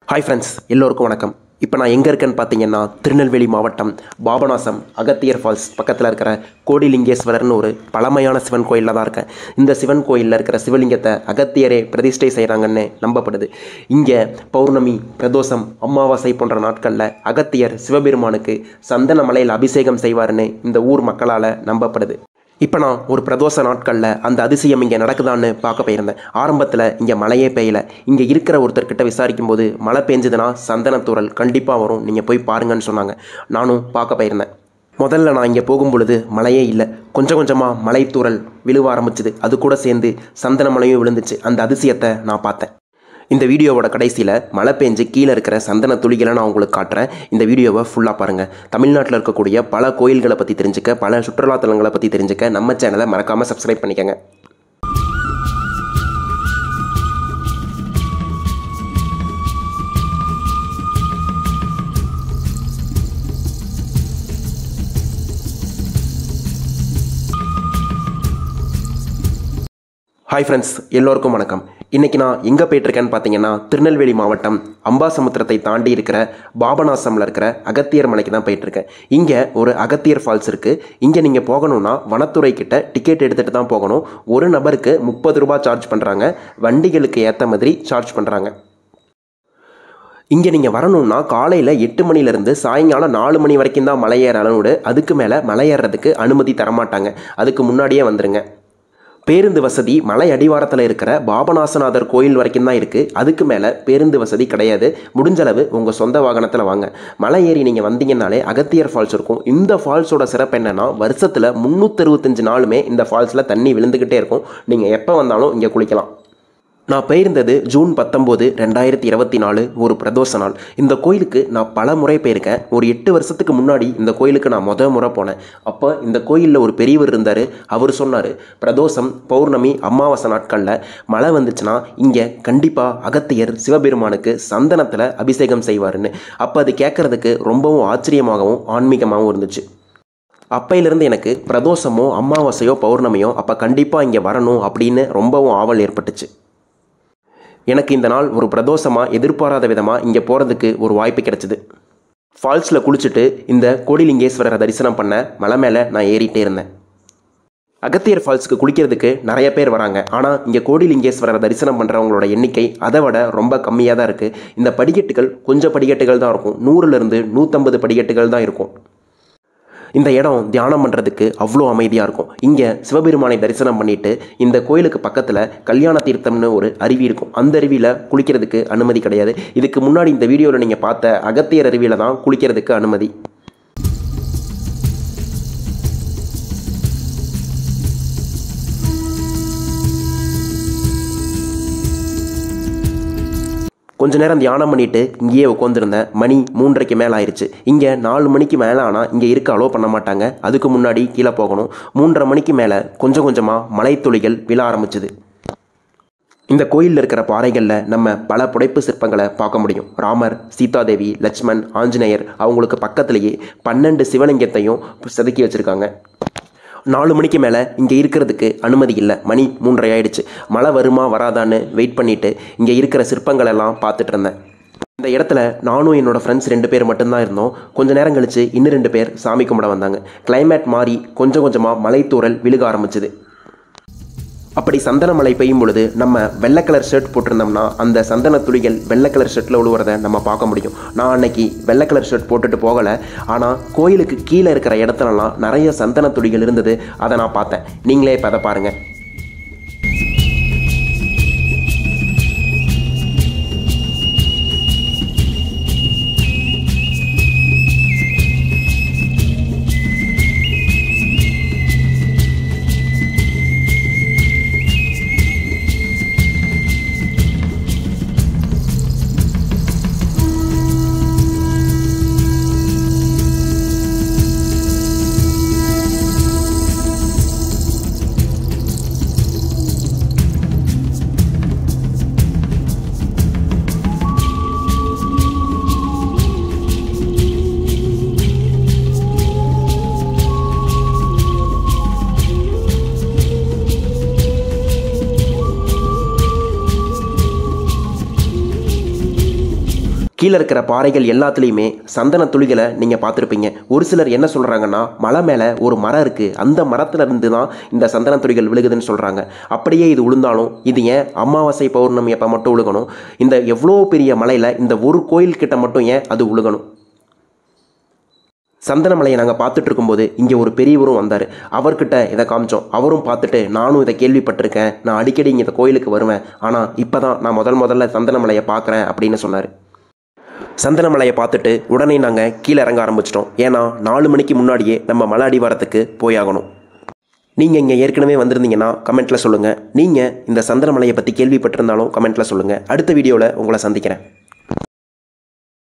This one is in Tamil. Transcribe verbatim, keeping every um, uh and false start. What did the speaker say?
ஹாய் ஃப்ரெண்ட்ஸ், எல்லோருக்கும் வணக்கம். இப்போ நான் எங்கே இருக்கேன்னு பார்த்தீங்கன்னா, திருநெல்வேலி மாவட்டம் பாபநாசம் அகத்தியர் ஃபால்ஸ் பக்கத்தில் இருக்கிற கோடிலிங்கேஸ்வரர்னு ஒரு பழமையான சிவன் கோயிலில் தான் இருக்கேன். இந்த சிவன் கோயிலில் இருக்கிற சிவலிங்கத்தை அகத்தியரே பிரதிஷ்டை செய்கிறாங்கன்னு நம்பப்படுது. இங்கே பௌர்ணமி, பிரதோஷம், அமாவாசை போன்ற நாட்களில் அகத்தியர் சிவபெருமானுக்கு சந்தன மலையில் அபிஷேகம் செய்வார்னு இந்த ஊர் மக்களால் நம்பப்படுது. இப்போ நான் ஒரு பிரதோஷ நாட்களில் அந்த அதிசயம் இங்கே நடக்குதான்னு பார்க்க போயிருந்தேன். ஆரம்பத்தில் இங்கே மழையே பெய்யலை. இங்கே இருக்கிற ஒருத்தர்கிட்ட விசாரிக்கும் போது மழை பெஞ்சதுன்னா சந்தனத்தூரல் கண்டிப்பாக வரும், நீங்கள் போய் பாருங்கன்னு சொன்னாங்க. நானும் பார்க்க போயிருந்தேன். முதல்ல நான் இங்கே போகும் பொழுது மழையே இல்லை. கொஞ்சம் கொஞ்சமாக மலைத்தூரல் விழுவ ஆரம்பிச்சுது. அது கூட சேர்ந்து சந்தன மலையும் விழுந்துச்சு. அந்த அதிசயத்தை நான் பார்த்தேன். இந்த வீடியோவோட கடைசியில் மழை பெஞ்சு கீழே இருக்கிற சந்தன துளிகளை நான் உங்களுக்கு காட்டுறேன். இந்த வீடியோவை ஃபுல்லாக பாருங்கள். தமிழ்நாட்டில் இருக்கக்கூடிய பல கோயில்களை பற்றி தெரிஞ்சுக்க, பல சுற்றுலாத்தலங்களை பற்றி தெரிஞ்சுக்க நம்ம சேனலை மறக்காமல் சப்ஸ்கிரைப் பண்ணிக்கங்க. ஹாய் ஃப்ரெண்ட்ஸ், எல்லோருக்கும் வணக்கம். இன்றைக்கி நான் எங்கே போயிட்டுருக்கேன்னு பார்த்தீங்கன்னா, திருநெல்வேலி மாவட்டம் அம்பாசமுத்திரத்தை தாண்டி இருக்கிற பாபநாசமில் இருக்கிற அகத்தியர் மலைக்கு தான் போயிட்டுருக்கேன். இங்கே ஒரு அகத்தியர் ஃபால்ஸ் இருக்குது. இங்கே நீங்கள் போகணுன்னா வனத்துறை கிட்ட டிக்கெட் எடுத்துகிட்டு தான் போகணும். ஒரு நபருக்கு முப்பது ரூபா சார்ஜ் பண்ணுறாங்க. வண்டிகளுக்கு ஏற்ற மாதிரி சார்ஜ் பண்ணுறாங்க. இங்கே நீங்கள் வரணுன்னா காலையில் எட்டு மணிலேருந்து சாயங்காலம் நாலு மணி வரைக்கும் தான் மலை ஏற அளவுடு. அதுக்கு மேலே மலை ஏறுறதுக்கு அனுமதி தரமாட்டாங்க. அதுக்கு முன்னாடியே வந்துடுங்க. பேருந்து வசதி மலை அடிவாரத்தில் இருக்கிற பாபநாசநாதர் கோயில் வரைக்கும் தான் இருக்குது. அதுக்கு மேலே பேருந்து வசதி கிடையாது. முடிஞ்சளவு உங்கள் சொந்த வாகனத்தில் வாங்க. மலை ஏறி நீங்கள் வந்தீங்கன்னாலே அகத்தியர் ஃபால்ஸ் இருக்கும். இந்த ஃபால்ஸோட சிறப்பு என்னென்னா, வருஷத்தில் முந்நூற்றி அறுபத்தஞ்சு நாளுமே இந்த ஃபால்ஸில் தண்ணி விழுந்துக்கிட்டே இருக்கும். நீங்கள் எப்போ வந்தாலும் இங்கே குளிக்கலாம். நான் போயிருந்தது ஜூன் பத்தொம்போது ரெண்டாயிரத்தி இருபத்தி நாலு ஒரு பிரதோஷ நாள். இந்த கோயிலுக்கு நான் பல முறை போயிருக்கேன். ஒரு எட்டு வருஷத்துக்கு முன்னாடி இந்த கோயிலுக்கு நான் மொதல் முறை போனேன். அப்போ இந்த கோயிலில் ஒரு பெரியவர் இருந்தார். அவர் சொன்னார், பிரதோஷம், பௌர்ணமி, அமாவாசை நாட்களில் மழை வந்துச்சுன்னா இங்கே கண்டிப்பாக அகத்தியர் சிவபெருமானுக்கு சந்தனத்தில் அபிஷேகம் செய்வாருன்னு. அப்போ அது கேட்குறதுக்கு ரொம்பவும் ஆச்சரியமாகவும் ஆன்மீகமாகவும் இருந்துச்சு. அப்பையிலிருந்து எனக்கு பிரதோஷமோ அமாவாசையோ பௌர்ணமியோ அப்போ கண்டிப்பாக இங்கே வரணும் அப்படின்னு ரொம்பவும் ஆவல் ஏற்பட்டுச்சு. எனக்கு இந்த நாள் ஒரு பிரதோஷமாக எதிர்பாராத விதமாக இங்கே போகிறதுக்கு ஒரு வாய்ப்பு கிடச்சிது. ஃபால்ஸில் குளிச்சுட்டு இந்த கோடிலிங்கேஸ்வரரை தரிசனம் பண்ண மலை மேலே நான் ஏறிட்டே இருந்தேன். அகத்தியர் ஃபால்ஸுக்கு குளிக்கிறதுக்கு நிறைய பேர் வராங்க. ஆனால் இங்கே கோடிலிங்கேஸ்வரரை தரிசனம் பண்ணுறவங்களோட எண்ணிக்கை அதை விட ரொம்ப கம்மியாக தான் இருக்குது. இந்த படிக்கட்டுகள் கொஞ்சம் படிக்கட்டுகள் தான் இருக்கும். நூறுலேருந்து நூற்றம்பது படிக்கட்டுகள் தான் இருக்கும். இந்த இடம் தியானம் பண்ணுறதுக்கு அவ்வளோ அமைதியாக இருக்கும். இங்கே சிவபெருமானை தரிசனம் பண்ணிவிட்டு இந்த கோயிலுக்கு பக்கத்தில் கல்யாண தீர்த்தம்னு ஒரு அருவி இருக்கும். அந்த அருவியில் குளிக்கிறதுக்கு அனுமதி கிடையாது. இதுக்கு முன்னாடி இந்த வீடியோவில் நீங்கள் பார்த்த அகத்தியர் அருவியில் தான் குளிக்கிறதுக்கு அனுமதி. கொஞ்ச நேரம் தியானம் பண்ணிவிட்டு இங்கேயே உட்காந்துருந்தேன். மணி மூன்றரைக்கு மேலே ஆயிடுச்சு. இங்கே நாலு மணிக்கு மேலே ஆனால் இங்கே இருக்க அலோவ் பண்ண மாட்டாங்க. அதுக்கு முன்னாடி கீழே போகணும். மூன்றரை மணிக்கு மேலே கொஞ்சம் கொஞ்சமாக மலைத்துளிகள் விழ ஆரம்பிச்சுது. இந்த கோயிலில் இருக்கிற பாறைகளில் நம்ம பல புடைப்பு சிற்பங்களை பார்க்க முடியும். ராமர், சீதாதேவி, லட்சுமண், ஆஞ்சநேயர், அவங்களுக்கு பக்கத்துலேயே பன்னெண்டு சிவலிங்கத்தையும் செதுக்கி வச்சுருக்காங்க. நாலு மணிக்கு மேலே இங்கே இருக்கிறதுக்கு அனுமதி இல்லை. மணி மூன்றரை ஆயிடுச்சு. மழை வருமா வராதான்னு வெயிட் பண்ணிவிட்டு இங்கே இருக்கிற சிற்பங்களெல்லாம் பார்த்துட்டு இருந்தேன். இந்த இடத்துல நானும் என்னோடய ஃப்ரெண்ட்ஸ் ரெண்டு பேர் மட்டும்தான் இருந்தோம். கொஞ்சம் நேரம் கழித்து இன்னும் ரெண்டு பேர் சாமி கும்பிட வந்தாங்க. கிளைமேட் மாறி கொஞ்சம் கொஞ்சமாக மலைத்தூரல் விழுக ஆரம்பிச்சுது. அப்படி சந்தன மழை பெய்யும் பொழுது நம்ம வெள்ளை கலர் ஷர்ட் போட்டிருந்தோம்னா அந்த சந்தன துளிகள் வெள்ளை கலர் ஷர்ட்டில் விழுவுறதை நம்ம பார்க்க முடியும். நான் அன்னைக்கு வெள்ளை கலர் ஷர்ட் போட்டுட்டு போகலை. ஆனால் கோயிலுக்கு கீழே இருக்கிற இடத்துலலாம் நிறைய சந்தன துளிகள் இருந்தது. அதை நான் பார்த்தேன். நீங்களே இப்போ அதை பாருங்கள். கீழே இருக்கிற பாறைகள் எல்லாத்துலேயுமே சந்தன துளிகளை நீங்கள் பார்த்துருப்பீங்க. ஒரு சிலர் என்ன சொல்கிறாங்கன்னா, மலை மேலே ஒரு மரம் இருக்குது, அந்த மரத்துல இருந்து தான் இந்த சந்தன துளிகள் விழுகுதுன்னு சொல்கிறாங்க. அப்படியே இது விழுந்தாலும் இது ஏன் அமாவாசை பௌர்ணமி அப்போ மட்டும் விழுகணும்? இந்த எவ்வளோ பெரிய மலையில் இந்த ஒரு கோயில்கிட்ட மட்டும் ஏன் அது விழுகணும்? சந்தனமலையை நாங்கள் பார்த்துட்டு இருக்கும்போது இங்கே ஒரு பெரியவரும் வந்தார். அவர்கிட்ட இதை காமிச்சோம். அவரும் பார்த்துட்டு, நானும் இதை கேள்விப்பட்டிருக்கேன், நான் அடிக்கடி இங்கே இந்த கோயிலுக்கு வருவேன், ஆனால் இப்போ தான் நான் முதல் முதல்ல சந்தனமலையை பார்க்குறேன் அப்படின்னு சொன்னார். சந்தனமலையை பார்த்துட்டு உடனே நாங்கள் கீழே இறங்க ஆரம்பிச்சிட்டோம். ஏன்னா நாலு மணிக்கு முன்னாடியே நம்ம மலை அடிவாரத்துக்கு போயாகணும். நீங்கள் இங்கே ஏற்கனவே வந்திருந்தீங்கன்னா கமெண்ட்டில் சொல்லுங்கள். நீங்கள் இந்த சந்தனமலையை பற்றி கேள்விப்பட்டிருந்தாலும் கமெண்ட்டில் சொல்லுங்கள். அடுத்த வீடியோவில் உங்களை சந்திக்கிறேன்.